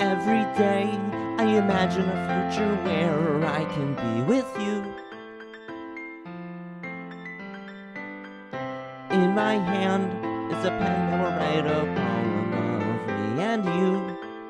Every day I imagine a future where I can be with you. In my hand is a pen that will write a poem of me and you.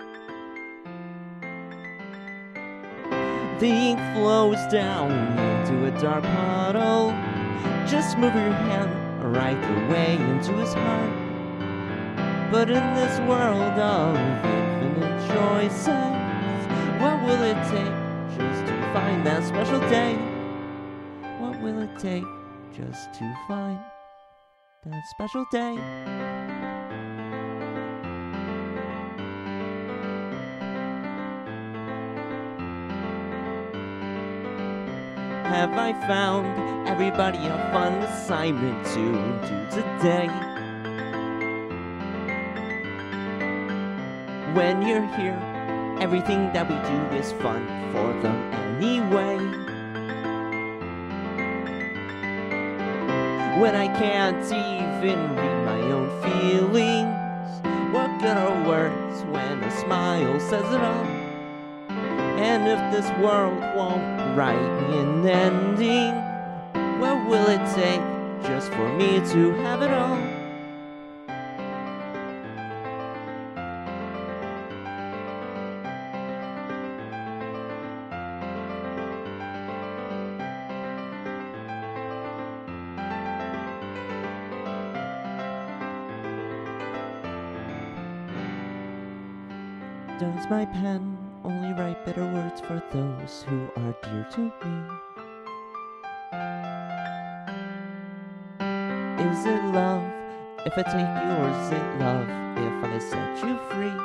The ink flows down into a dark puddle. Just move your hand right the way into his heart. But in this world of infinite choices, what will it take just to find that special day? What will it take just to find that special day? Have I found everybody a fun assignment to do today? When you're here, everything that we do is fun for them anyway. When I can't even read my own feelings, what good are words when a smile says it all? And if this world won't write me an ending, what will it take just for me to have it all? Does my pen only write bitter words for those who are dear to me? Is it love if I take you, or is it love if I set you free?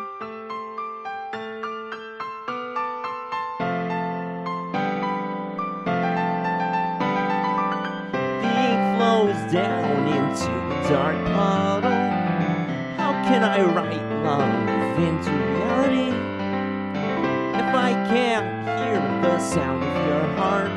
The ink flows down into a dark puddle. How can I write love into reality if I can't hear the sound of your heart?